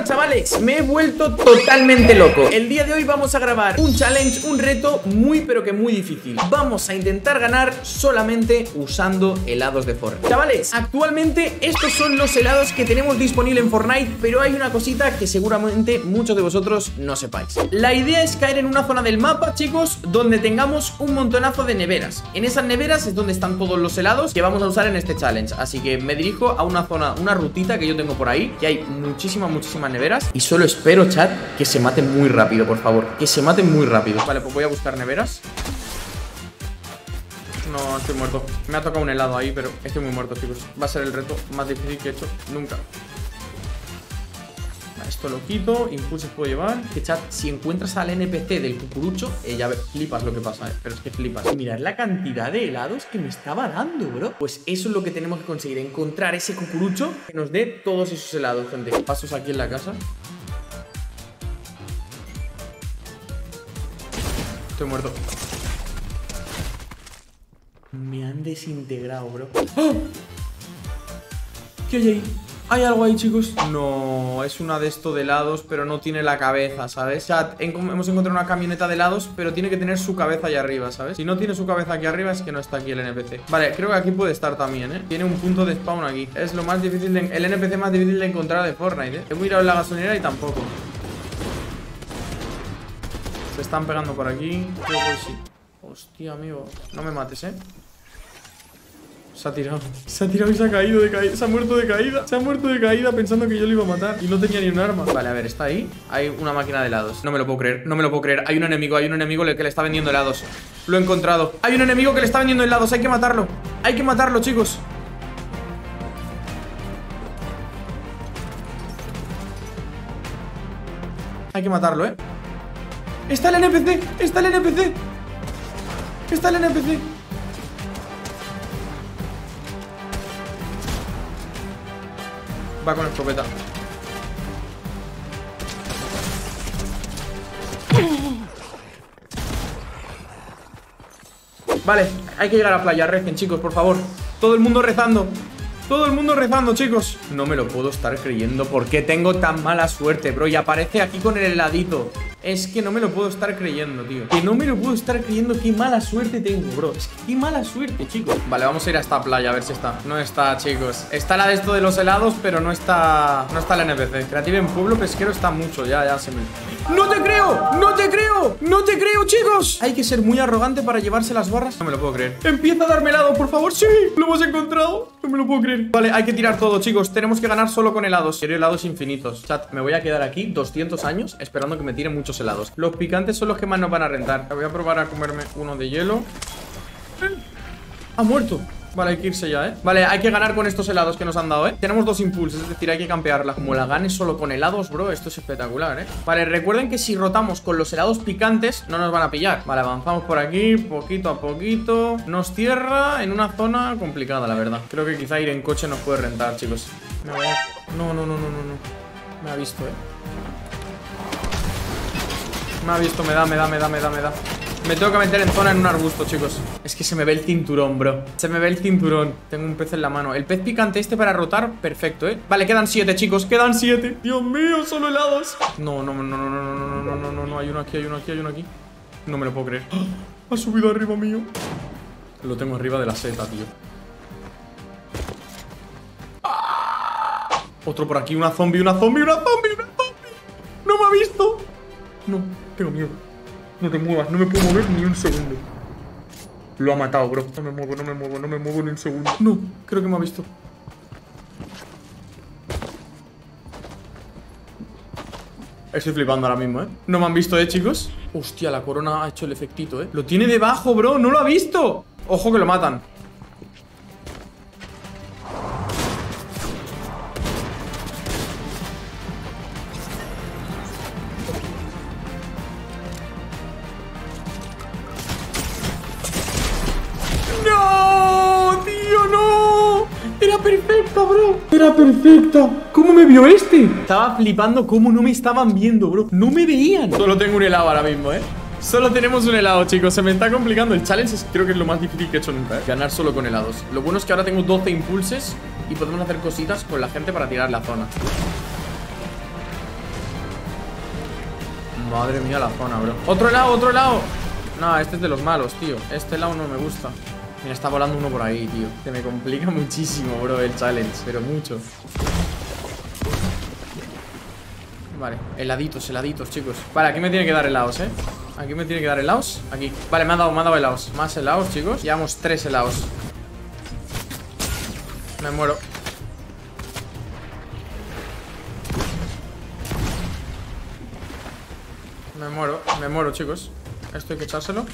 Bueno, chavales, me he vuelto totalmente loco. El día de hoy vamos a grabar un challenge, un reto muy pero que muy difícil. Vamos a intentar ganar solamente usando helados de Fortnite. Chavales, actualmente estos son los helados que tenemos disponible en Fortnite, pero hay una cosita que seguramente muchos de vosotros no sepáis. La idea es caer en una zona del mapa, chicos, donde tengamos un montonazo de neveras. En esas neveras es donde están todos los helados que vamos a usar en este challenge. Así que me dirijo a una zona, una rutita que yo tengo por ahí, que hay muchísimas neveras. Y solo espero, chat, que se maten muy rápido, por favor. Que se maten muy rápido. Vale, pues voy a buscar neveras. No, estoy muerto. Me ha tocado un helado ahí, pero estoy muy muerto, chicos. Va a ser el reto más difícil que he hecho nunca. Esto lo quito, impulsos puedo llevar. Que chat, si encuentras al NPC del cucurucho, ya ves, flipas lo que pasa, pero es que flipas. Mirad la cantidad de helados que me estaba dando, bro. Pues eso es lo que tenemos que conseguir, encontrar ese cucurucho que nos dé todos esos helados, gente. Pasos aquí en la casa. Estoy muerto. Me han desintegrado, bro. ¡Oh! ¿Qué hay ahí? ¿Hay algo ahí, chicos? No, es una de estos de helados, pero no tiene la cabeza, ¿sabes? Chat, hemos encontrado una camioneta de helados, pero tiene que tener su cabeza allá arriba, ¿sabes? Si no tiene su cabeza aquí arriba es que no está aquí el NPC. Vale, creo que aquí puede estar también, ¿eh? Tiene un punto de spawn aquí. Es lo más difícil el NPC más difícil de encontrar de Fortnite, ¿eh? He mirado en la gasolinera y tampoco. Se están pegando por aquí. Yo voy, sí. Hostia, amigo. No me mates, ¿eh? Se ha tirado y se ha caído de caída. Se ha muerto de caída. Se ha muerto de caída pensando que yo lo iba a matar. Y no tenía ni un arma. Vale, a ver, está ahí. Hay una máquina de helados. No me lo puedo creer, no me lo puedo creer. Hay un enemigo que le está vendiendo helados. Lo he encontrado. Hay un enemigo que le está vendiendo helados. Hay que matarlo. Hay que matarlo, chicos. Hay que matarlo, ¿eh? Está el NPC. Está el NPC. Está el NPC. Va con escopeta. Vale, hay que llegar a playa. Recen, chicos, por favor. Todo el mundo rezando. Todo el mundo rezando, chicos. No me lo puedo estar creyendo. ¿Por qué tengo tan mala suerte, bro? Y aparece aquí con el heladito. Es que no me lo puedo estar creyendo, tío. Que no me lo puedo estar creyendo. Qué mala suerte tengo, bro. Es que qué mala suerte, chicos. Vale, vamos a ir a esta playa a ver si está. No está, chicos. Está la de esto de los helados, pero no está el NPC. Creative en pueblo pesquero está mucho. Ya se me... ¡No te creo! ¡No te creo! ¡No te creo, chicos! Hay que ser muy arrogante para llevarse las barras. No me lo puedo creer. Empieza a darme helado, por favor. ¡Sí! ¡Lo hemos encontrado! No me lo puedo creer. Vale, hay que tirar todo, chicos. Tenemos que ganar solo con helados. Quiero helados infinitos. Chat, me voy a quedar aquí 200 años esperando que me tiren muchos helados. Los picantes son los que más nos van a rentar. Voy a probar a comerme uno de hielo. Ha muerto. Vale, hay que irse ya, ¿eh? Vale, hay que ganar con estos helados que nos han dado, ¿eh? Tenemos 2 impulsos, es decir, hay que campearla. Como la gane solo con helados, bro, esto es espectacular, ¿eh? Vale, recuerden que si rotamos con los helados picantes no nos van a pillar. Vale, avanzamos por aquí, poquito a poquito. Nos cierra en una zona complicada, la verdad. Creo que quizá ir en coche nos puede rentar, chicos. No. Me ha visto, ¿eh? Me ha visto, me da. Me tengo que meter en zona en un arbusto, chicos. Es que se me ve el cinturón, bro. Se me ve el cinturón. Tengo un pez en la mano. El pez picante este para rotar, perfecto, ¿eh? Vale, quedan 7, chicos. Quedan 7. Dios mío, solo helados. No. Hay uno aquí. No me lo puedo creer. Ha subido arriba mío. Lo tengo arriba de la seta, tío. Otro por aquí, una zombie. No me ha visto. No, tengo miedo. No te muevas, no me puedo mover ni un segundo. Lo ha matado, bro. No me muevo ni un segundo. No, creo que me ha visto. Estoy flipando ahora mismo, ¿eh? No me han visto, chicos. Hostia, la corona ha hecho el efectito, ¿eh? Lo tiene debajo, bro, no lo ha visto. Ojo que lo matan. Perfecta, bro. Era perfecta. ¿Cómo me vio este? Estaba flipando cómo no me estaban viendo, bro. No me veían. Solo tengo un helado ahora mismo, ¿eh? Solo tenemos un helado, chicos. Se me está complicando. El challenge creo que es lo más difícil que he hecho nunca, ¿eh? Ganar solo con helados. Lo bueno es que ahora tengo 12 impulses y podemos hacer cositas con la gente para tirar la zona. Madre mía la zona, bro. ¡Otro helado, otro helado! No, este es de los malos, tío. Este helado no me gusta. Mira, está volando uno por ahí, tío. Se me complica muchísimo, bro, el challenge. Pero mucho. Vale, heladitos, heladitos, chicos. Vale, aquí me tiene que dar helados, Aquí me tiene que dar helados. Aquí. Vale, me ha dado helados. Más helados, chicos. Llevamos 3 helados. Me muero. Me muero, chicos. Esto hay que echárselo.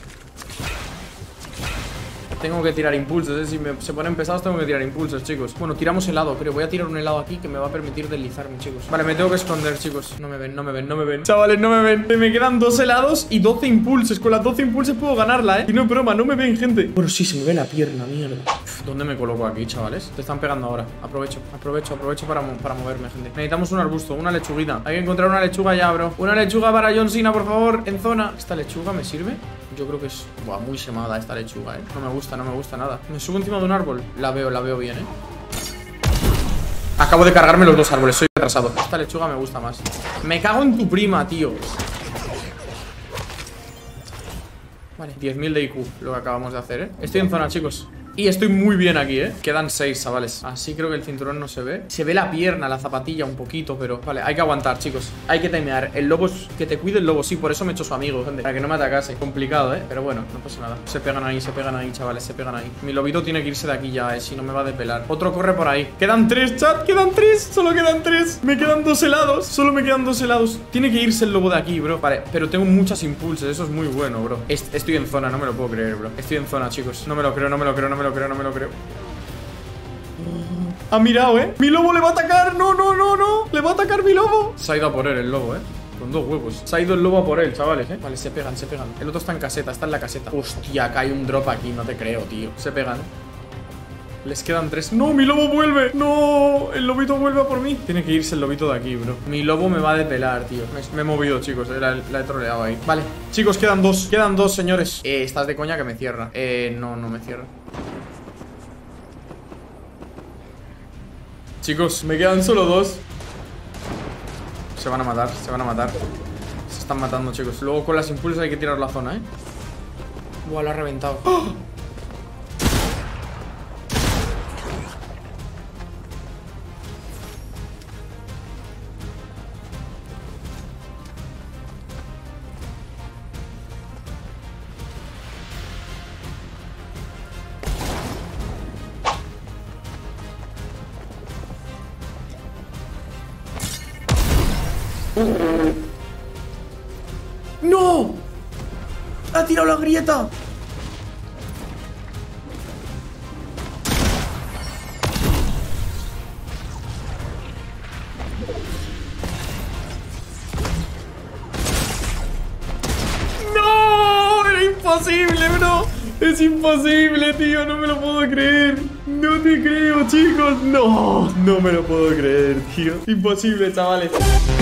Tengo que tirar impulsos, Si se ponen pesados tengo que tirar impulsos, chicos. Bueno, tiramos helado, pero voy a tirar un helado aquí que me va a permitir deslizarme, chicos. Vale, me tengo que esconder, chicos. No me ven, no me ven, no me ven. Chavales, no me ven. Me quedan 2 helados y 12 impulsos. Con las 12 impulsos puedo ganarla, Y no es broma, no me ven, gente. Bueno, sí, se me ve la pierna, mierda. Uf, ¿dónde me coloco aquí, chavales? Te están pegando ahora. Aprovecho para moverme, gente. Necesitamos un arbusto, una lechuguita. Hay que encontrar una lechuga ya, bro. Una lechuga para John Cena, por favor, en zona. ¿Esta lechuga me sirve? Yo creo que es... Buah, muy semada esta lechuga, No me gusta nada. Me subo encima de un árbol. La veo bien, Acabo de cargarme los 2 árboles, soy retrasado. Esta lechuga me gusta más. Me cago en tu prima, tío. Vale, 10.000 de IQ, lo que acabamos de hacer, Estoy en zona, chicos. Y estoy muy bien aquí, Quedan 6, chavales. Así creo que el cinturón no se ve. Se ve la pierna, la zapatilla un poquito, pero... Vale, hay que aguantar, chicos. Hay que timear. El lobo es... Que te cuide el lobo, sí. Por eso me he hecho su amigo, gente. Para que no me atacase. Complicado, Pero bueno, no pasa nada. Se pegan ahí, chavales. Se pegan ahí. Mi lobito tiene que irse de aquí ya, Si no me va a desvelar. Otro corre por ahí. Quedan 3, chat. Quedan 3. Solo quedan 3. Me quedan 2 helados. Solo me quedan 2 helados. Tiene que irse el lobo de aquí, bro. Vale, pero tengo muchos impulsos. Eso es muy bueno, bro. Estoy en zona, no me lo puedo creer, bro. Estoy en zona, chicos. No me lo creo. Ha mirado, Mi lobo le va a atacar. No. Le va a atacar mi lobo. Se ha ido a por él el lobo, Con 2 huevos. Se ha ido el lobo a por él, chavales, Vale, se pegan. El otro está en caseta, está en la caseta. Hostia, cae un drop aquí, no te creo, tío. Se pegan. Les quedan 3. ¡No, mi lobo vuelve! ¡No! El lobito vuelve a por mí. Tiene que irse el lobito de aquí, bro. Mi lobo me va a desvelar, tío. Me he movido, chicos. La he troleado ahí. Vale, chicos, quedan 2. Quedan 2, señores. Estás de coña que me cierra. No me cierra. Chicos, me quedan solo 2. Se van a matar. Se están matando, chicos. Luego con las impulsas hay que tirar la zona, Buah, lo ha reventado. ¡Oh! ¡No! ¡Ha tirado la grieta! ¡No! ¡Era imposible, bro! ¡Es imposible, tío! ¡No me lo puedo creer! ¡No te creo, chicos! ¡No! No me lo puedo creer, tío. Imposible, chavales.